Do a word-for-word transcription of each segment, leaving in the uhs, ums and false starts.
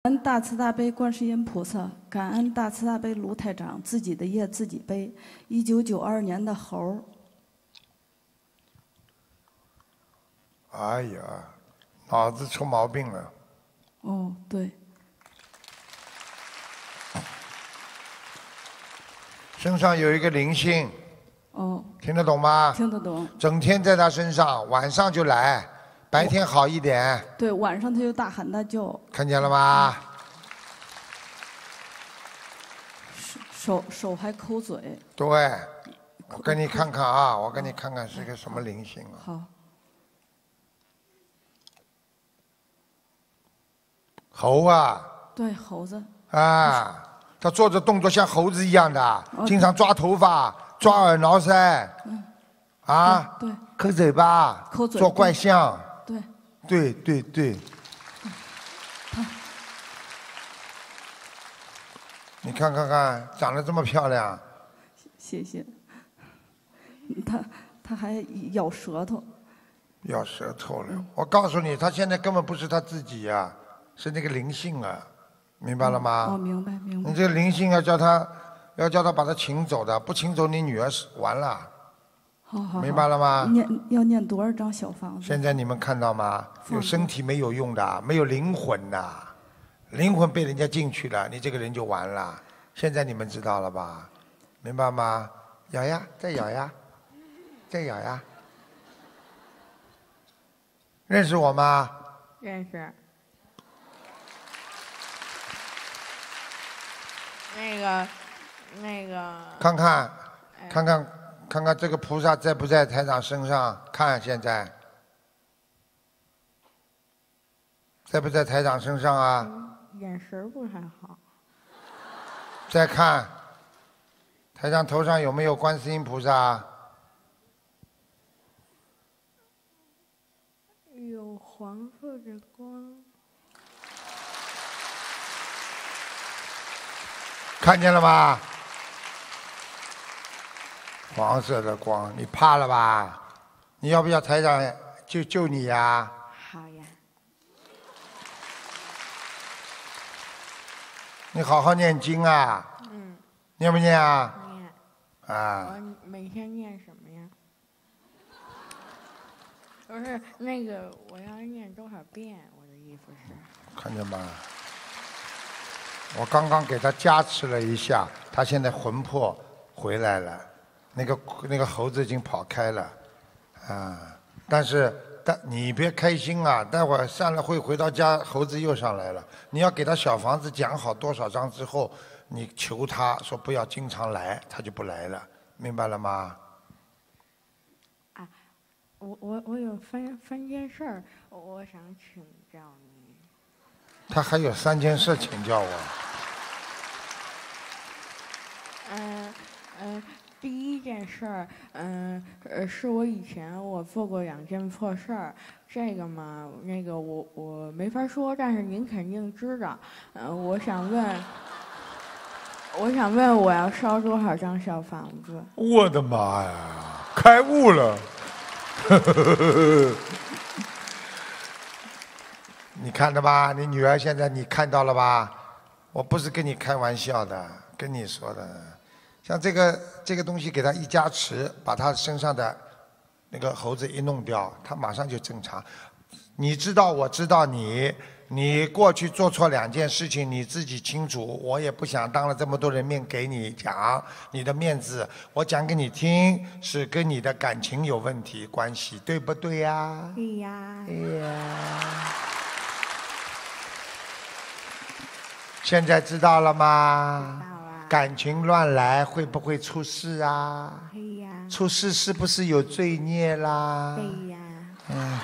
感恩大慈大悲观世音菩萨，感恩大慈大悲卢台长，自己的业自己背。一九九二年的猴。 哎呀，脑子出毛病了。 哦，对。 身上有一个灵性。 哦。 听得懂吗？ 听得懂。 整天在他身上，晚上就来。白天好一点， 对，晚上他就大喊大叫。 看见了吗？ 手手还抠嘴。 对，我给你看看啊，我给你看看是个什么灵性啊。 好。 猴啊。 对，猴子。 啊，他做着动作像猴子一样的，经常抓头发、抓耳挠腮。 嗯。 啊。 对。 抠嘴巴。 抠嘴。 做怪相。 对。 对对对。你看看看，长得这么漂亮。 谢谢。他他还咬舌头。 咬舌头了，我告诉你，他现在根本不是他自己呀、啊，是那个灵性啊，明白了吗？ 哦，明白明白。 你这个灵性要叫他，要叫他把他请走的，不请走你女儿是完了。 好好。 明白了吗？ 念要念多少张小房子？ 现在你们看到吗？有身体没有用的，没有灵魂的，灵魂被人家进去了，你这个人就完了。现在你们知道了吧？明白吗？咬呀，再咬呀，再咬呀。认识我吗？ 认识。那个，那个。 看看，看看。看看这个菩萨在不在台长身上？看现在，在不在台长身上啊？ 眼神不太好。 再看，台长头上有没有观世音菩萨？ 有黄色的光。 看见了吗？黄色的光，你怕了吧？你要不要台长救救你呀？ 好呀。 你好好念经啊。 嗯。 念不念啊？ 念。 啊。 我每天念什么呀？不是那个，我要念多少遍？我的意思是。 看见吗？我刚刚给他加持了一下，他现在魂魄回来了。那个那个猴子已经跑开了，啊！但是但你别开心啊，待会儿散了会回到家，猴子又上来了。你要给他小房子讲好多少章之后，你求他说不要经常来，他就不来了，明白了吗？ 啊，我我我有三三件事儿，我想请教你。 他还有三件事请教我。 嗯嗯。第一件事儿，嗯，呃，是我以前我做过两件错事儿，这个嘛，那个我我没法说，但是您肯定知道。嗯、呃，我想问，我想问，我要烧多少张小房子？ 我的妈呀，开悟了！你看到吧？你女儿现在你看到了吧？我不是跟你开玩笑的，跟你说的。像这个这个东西给他一加持，把他身上的那个猴子一弄掉，他马上就正常。你知道，我知道你，你过去做错两件事情，你自己清楚。我也不想当了这么多人面给你讲你的面子，我讲给你听，是跟你的感情有问题关系，对不对呀？ 对呀。 哎呀，现在知道了吗？ 知道了。 感情乱来会不会出事啊？ 对呀。 出事是不是有罪孽啦？ 对呀。 嗯。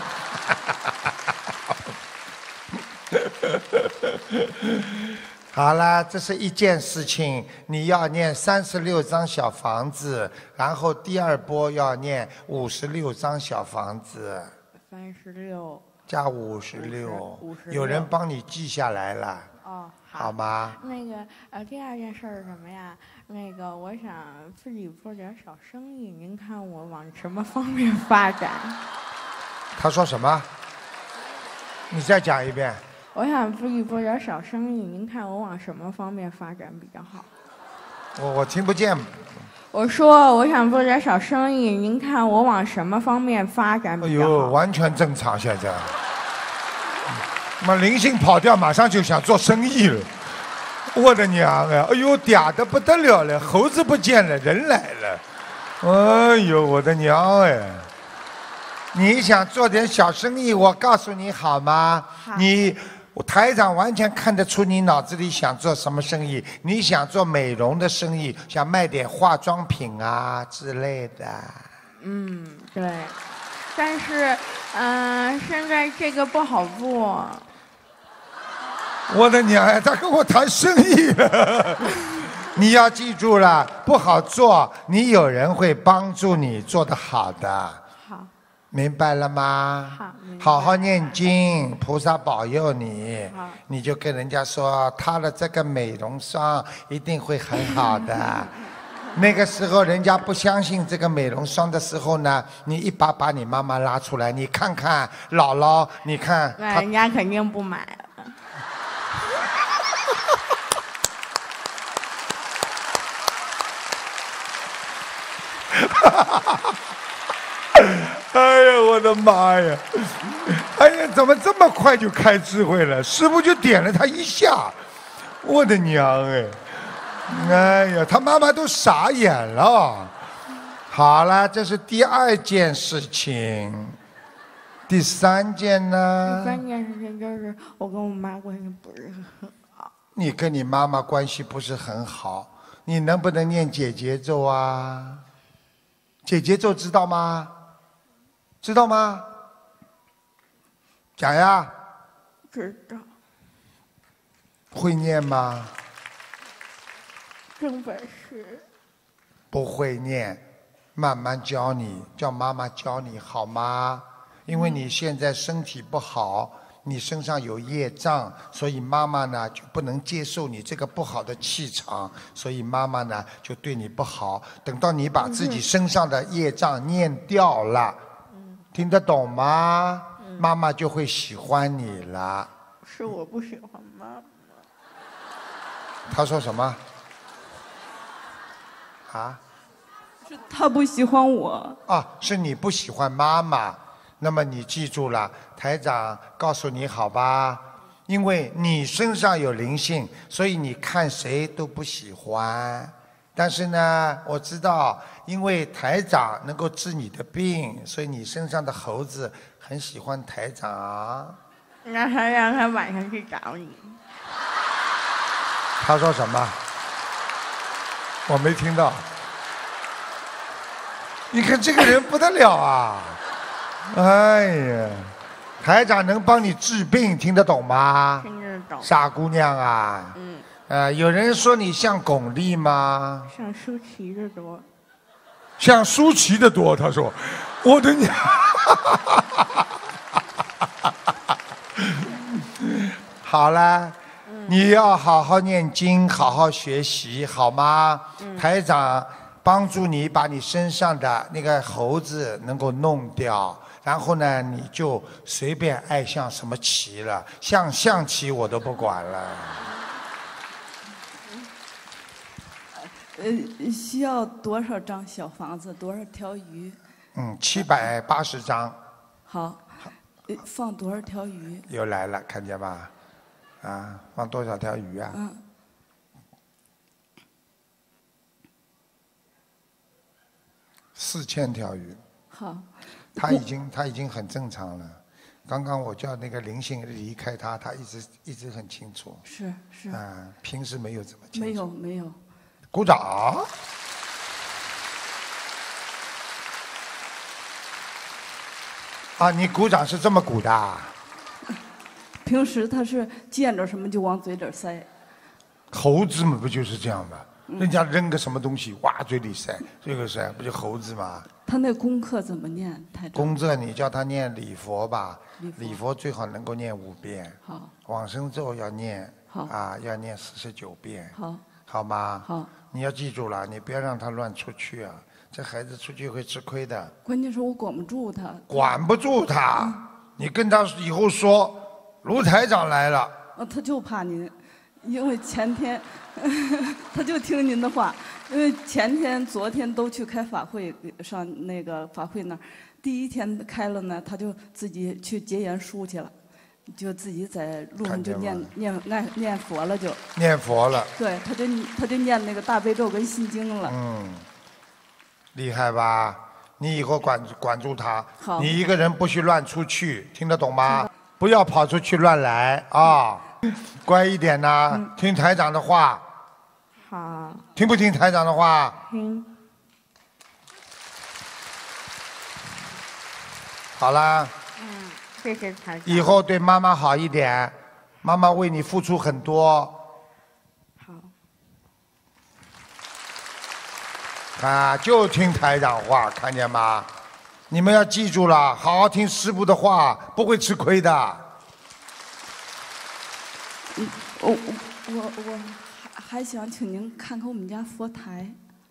好了，这是一件事情，你要念三十六张小房子，然后第二波要念五十六张小房子。 三十六。 加五十六。 五十六。 有人帮你记下来了。 哦。 好吗？ 那个呃，第二件事是什么呀？那个我想自己做点小生意，您看我往什么方面发展？ 他说什么？你再讲一遍。 我想自己做点小生意，您看我往什么方面发展比较好？ 我我听不见。 我说我想做点小生意，您看我往什么方面发展哎比较好？ 呦，完全正常，现在。妈灵性跑掉，马上就想做生意了。我的娘啊！哎呦，嗲的不得了了，猴子不见了，人来了。哎呦，我的娘哎！你想做点小生意，我告诉你好吗？ 好你，我台长完全看得出你脑子里想做什么生意。你想做美容的生意，想卖点化妆品啊之类的。 嗯，对。但是，嗯、呃，现在这个不好做。 我的娘呀，他跟我谈生意了。你要记住了，不好做，你有人会帮助你做得好的。 好。 明白了吗？ 好，明白。 好好念经，菩萨保佑你。 好。 你就跟人家说，他的这个美容霜一定会很好的。那个时候人家不相信这个美容霜的时候呢，你一把把你妈妈拉出来，你看看姥姥，你看那人家肯定不买了。 哎呀，我的妈呀！哎呀，怎么这么快就开智慧了？师傅就点了他一下，我的娘哎！哎呀，他妈妈都傻眼了。好了，这是第二件事情。第三件呢？ 第三件事情就是我跟我妈关系不是很好。 你跟你妈妈关系不是很好，你能不能念解结咒啊？解结咒知道吗？知道吗？讲呀。 知道。 会念吗？ 真本事。 不会念，慢慢教你，叫妈妈教你好吗？因为你现在身体不好，你身上有业障，所以妈妈呢就不能接受你这个不好的气场，所以妈妈呢就对你不好。等到你把自己身上的业障念掉了，嗯、听得懂吗？嗯、妈妈就会喜欢你了。 是我不喜欢妈妈。 他说什么？啊？ 是他不喜欢我。 啊，是你不喜欢妈妈。那么你记住了，台长告诉你好吧，因为你身上有灵性，所以你看谁都不喜欢。但是呢，我知道，因为台长能够治你的病，所以你身上的猴子很喜欢台长。 那他让他晚上去找你。 他说什么？我没听到。你看这个人不得了啊！哎呀，台长能帮你治病，听得懂吗？ 听得懂。 傻姑娘啊！ 嗯。 呃，有人说你像巩俐吗？ 像舒淇的多。 像舒淇的多，他说，我的娘！好了。你要好好念经，好好学习，好吗？嗯、台长帮助你把你身上的那个猴子能够弄掉，然后呢，你就随便爱像什么棋了，像象棋我都不管了。 呃，需要多少张小房子？多少条鱼？ 嗯，七百八十张。 好，呃，放多少条鱼？ 又来了，看见吧？啊，放多少条鱼啊？ 嗯。 四千条鱼。 好。 他已经他已经很正常了。刚刚我叫那个灵性离开他，他一直一直很清楚。 是是。 啊，平时没有这么清楚。 没有没有。 鼓掌。啊，你鼓掌是这么鼓的啊？ 平时他是见着什么就往嘴里塞。 猴子嘛，不就是这样吗？嗯、人家扔个什么东西，哇，嘴里塞，这个塞，不就猴子吗？ 他那功课怎么念？台长。 功课你叫他念礼佛吧， 礼佛, 礼佛最好能够念五遍。 好。 往生咒要念。 好。 啊，要念四十九遍。 好。 好吗？ 好。 你要记住了，你不要让他乱出去啊！这孩子出去会吃亏的。 关键是我管不住他。 管不住他，嗯、你跟他以后说。 卢台长来了。 呃，他就怕您，因为前天他就听您的话，因为前天、昨天都去开法会，上那个法会那儿，第一天开了呢，他就自己去结缘书去了。就自己在路上就念念念念佛了，就念佛了。 对，他就他就念那个大悲咒跟心经了。 嗯，厉害吧？你以后管管住他。 好。 你一个人不许乱出去，听得懂吗？不要跑出去乱来啊！乖一点呐、嗯，听台长的话。 好。 听不听台长的话？ 听。 好啦。 嗯。谢谢台长。 以后对妈妈好一点，妈妈为你付出很多。 好。 啊，就听台长话，看见吗？你们要记住了，好好听师父的话，不会吃亏的。 嗯，我我我我还还想请您看看我们家佛台。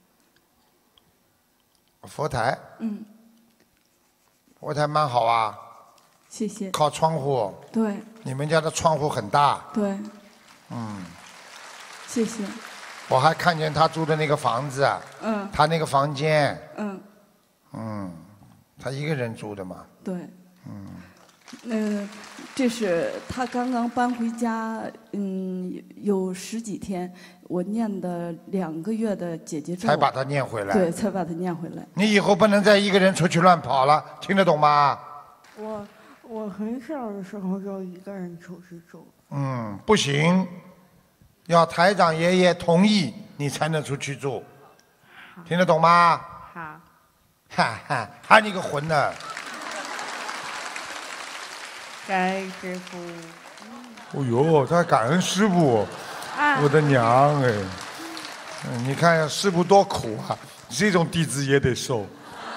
佛台。 嗯。 佛台蛮好啊。 谢谢。 靠窗户。 对。 你们家的窗户很大。 对。 嗯。 谢谢。 我还看见他住的那个房子。 嗯。 他那个房间。 嗯。 嗯，他一个人住的嘛。 对。 嗯。 嗯，这是他刚刚搬回家，嗯，有十几天，我念的两个月的姐姐咒。 才把它念回来。 对，才把它念回来。 你以后不能再一个人出去乱跑了，听得懂吗？ 我。我很小的时候就一个人出去住。 嗯，不行，要台长爷爷同意你才能出去住，听得懂吗？ 好。 哈哈，喊你个混呢！ 感恩师傅。 哦呦，他还感恩师傅，啊、我的娘哎！嗯，你看师傅多苦啊，这种弟子也得受。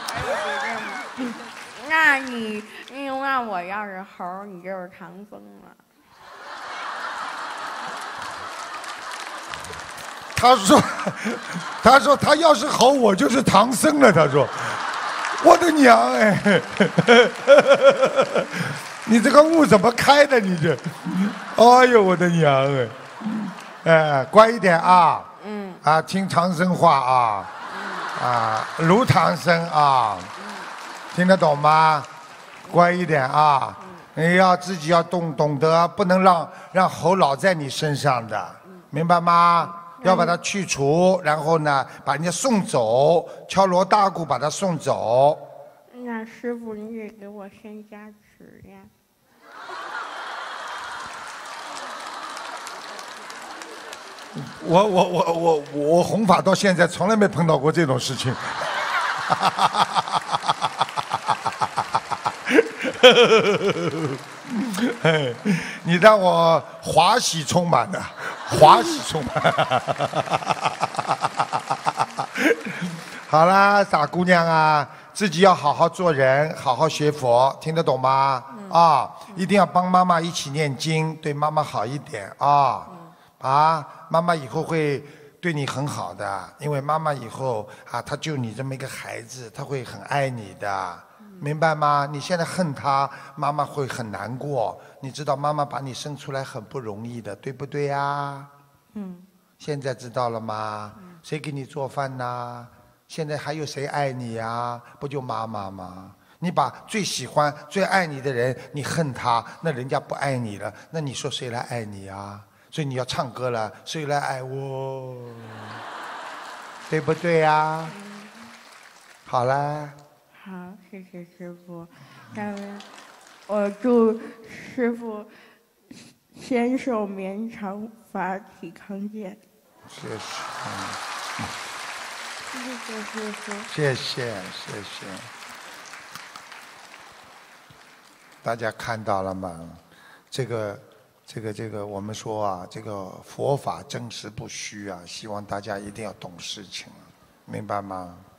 那你。那我要是猴，你就是唐僧了。 他说：“他说他要是猴，我就是唐僧了。”他说：“我的娘哎！你这个悟怎么开的？你这，哎呦我的娘哎！哎，乖一点啊！嗯。啊，听唐僧话啊！嗯。啊，如唐僧啊！听得懂吗？乖一点啊！你要自己要懂懂得，不能让让猴老在你身上的，明白吗？要把它去除，然后呢，把人家送走，敲锣打鼓把它送走。 那师傅，你得给我先加持呀。 我我我我我弘法到现在从来没碰到过这种事情。你让我华喜充满的，华喜充满。好啦，傻姑娘啊，自己要好好做人，好好学佛，听得懂吗？嗯、啊，一定要帮妈妈一起念经，对妈妈好一点啊！嗯、啊，妈妈以后会对你很好的，因为妈妈以后啊，她就你这么一个孩子，她会很爱你的。明白吗？你现在恨他，妈妈会很难过。你知道妈妈把你生出来很不容易的，对不对呀？嗯。现在知道了吗？嗯、谁给你做饭呢？现在还有谁爱你呀？不就妈妈吗？你把最喜欢、最爱你的人，你恨他，那人家不爱你了，那你说谁来爱你呀？所以你要唱歌了，谁来爱我？对不对呀？嗯、好啦。 好，谢谢师傅。下面我祝师傅仙寿绵长，法体康健。 谢谢。 嗯、谢谢师傅。 谢谢谢谢。大家看到了吗？这个这个这个，我们说啊，这个佛法真实不虚啊，希望大家一定要懂事情，明白吗？